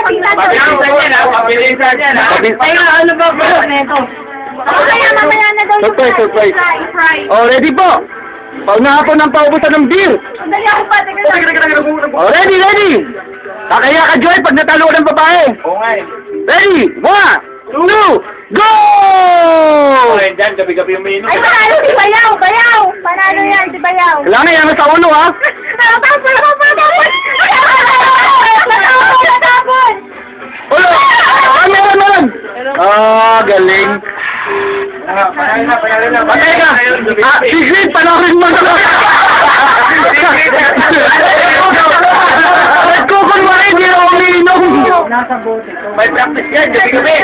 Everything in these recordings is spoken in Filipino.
pinsan ko. Pabilisan yan, ha? Ay, ano ba po nito? Mamaya na daw yung Surprise. Oh, ready po. Pag na ako ng paubusan ng beer. Dali ako pa, teka. Oh, ready. Kakaya ka, Joy, pag natalo ka ng babae. Oo nga eh. Ready? 1, 2, go! Ay, dyan, gabi-gabi yung minum. Ay, panalo si Bayaw! Panalo yan, si Bayaw. Kailangan yan sa ulo, ha? Tapon! Ulo! Meron! Ah, galing. Panalo na. Patay ka! Sigrid, panoorin mo na. Nagkukul mo rin, hindi ako umiinom. May practice yan, gabi-gabi.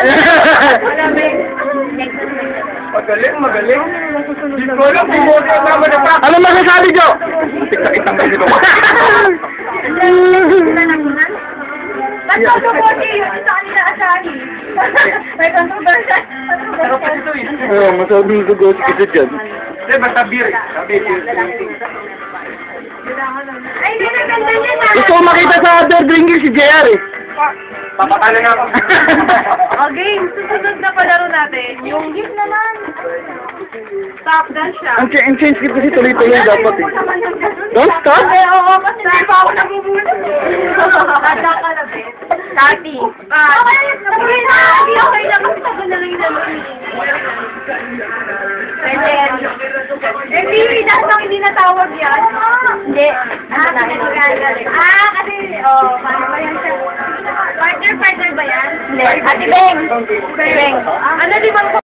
Magaling. Hindi ko alam, bumote ang naman na practice. Ano masasabi, Jo? Tiktak-itang kayo dito. Ba't controversy yun? Sa kanila asahi. May controversy. Pero pa ito eh. Oo, masabing gugosi kita dyan. Hindi, basta beer. Ay, hindi na ganda niya na. Gusto ko makita sa other drinking si JR eh. Papatalo na ako. Okay, susunod na palaro natin. Yung gift naman. Stop dance siya. Ang change gift kasi tuloy-tuloy dapat eh. Don't stop? Oo, kasi hindi pa ako nabubulot. Kada ka na, Ben. Tati. Okay, sabihin na. Hindi okay na. Kasi tagal na lang yung naman. Hindi, dahil hindi natawag yan. Hindi. Kasi, paano ba yan siya? Partner ba yan? Ate Beng. Ano di bang